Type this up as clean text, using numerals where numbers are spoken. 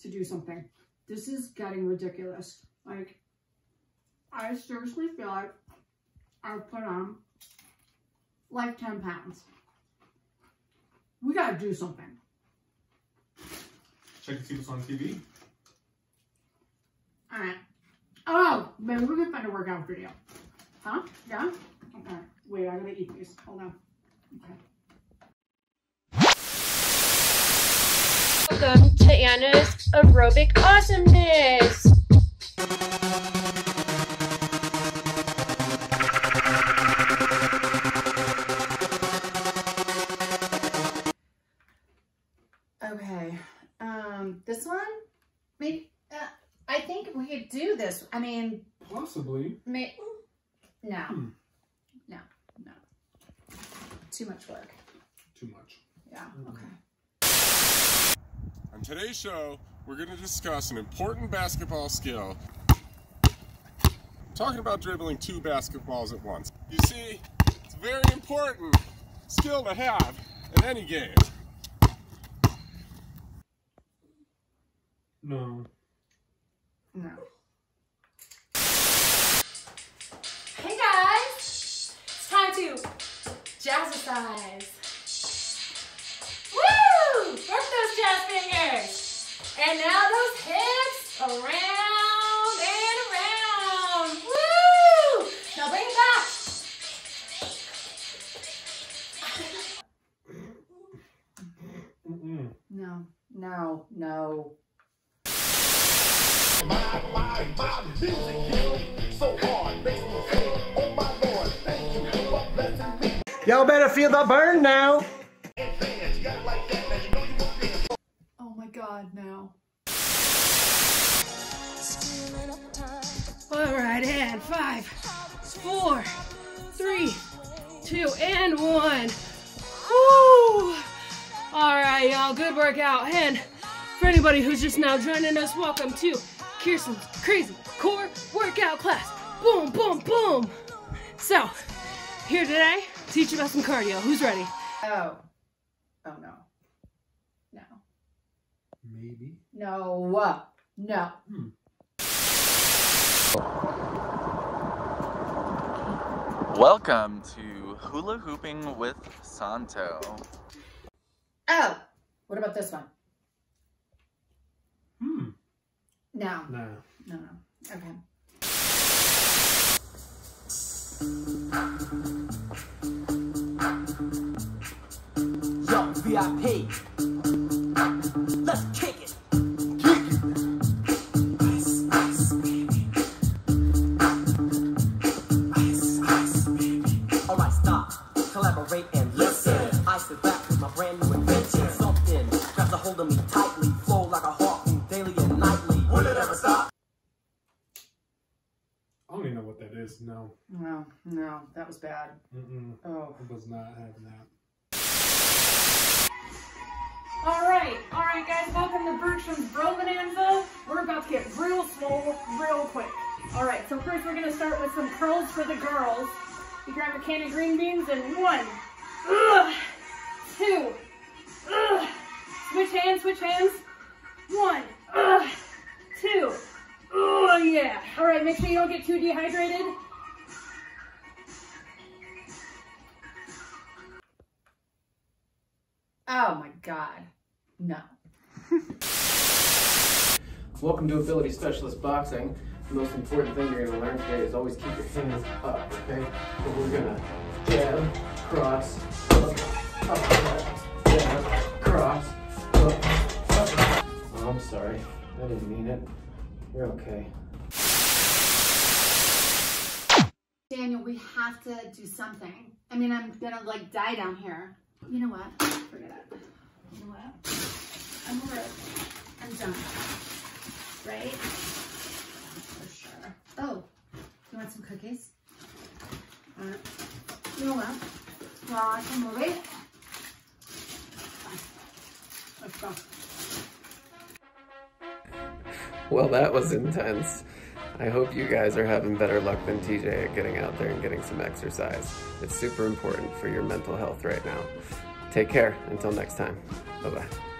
to do something. This is getting ridiculous. Like, I seriously feel like I've put on like 10 pounds. We gotta do something. Check and see what's on TV. Alright. Oh, maybe we can find a workout video. Huh? Yeah? Okay. Wait, I gotta eat these. Hold on. Okay. Welcome to Anna's Aerobic Awesomeness. Okay. This one? Maybe, I think we could do this. I mean... Possibly. No. Hmm. No. Too much work. Too much. Yeah, okay. On today's show, we're going to discuss an important basketball skill. Talking about dribbling 2 basketballs at once. You see, it's a very important skill to have in any game. No. No. Hey guys, it's time to jazzercise. Woo! Work those jazz fingers. And now those hips around and around. Woo! Now bring it back. No. Y'all better feel the burn now. Oh my God, no. All right, and 5, 4, 3, 2, and 1. Woo! All right, y'all, good workout. And for anybody who's just now joining us, welcome to Kirsten's Crazy Core Workout Class. Boom, boom, boom. So, here today, teach you about some cardio. Who's ready? Oh no. No. Maybe. No. No. Welcome to Hula Hooping with Santo. Oh, what about this one? No. No. No. Okay. Yo, VIP. Let's kick it. Ice, baby. Ice, baby. Alright, stop. Collaborate and listen. I sit back with my brand new invention. Something grabs a hold of me tightly. Flow like a harpoon daily and nightly. Will it ever stop? I don't even know what that is. No. No, that was bad. Oh. I was not having that. All right, guys, welcome to Bertram's Bro Bonanza. We're about to get real swole, real quick. All right, so first we're gonna start with some curls for the girls. You grab a can of green beans and 1, 2, switch hands, 1, 2, oh yeah. All right, make sure you don't get too dehydrated. Oh my God, no. Welcome to Ability Specialist Boxing. The most important thing you're going to learn today is always keep your hands up, okay? So we're going to jab, cross, up, jab, cross, up. Oh, I'm sorry. I didn't mean it. You're okay. Daniel, we have to do something. I mean, I'm gonna like die down here. You know what? Forget it. You know what? I'm over it. I'm done. Right? For sure. Oh, you want some cookies? You know what? Well, I can move it. Let's go. Well, that was intense. I hope you guys are having better luck than TJ at getting out there and getting some exercise. It's super important for your mental health right now. Take care. Until next time. Bye-bye.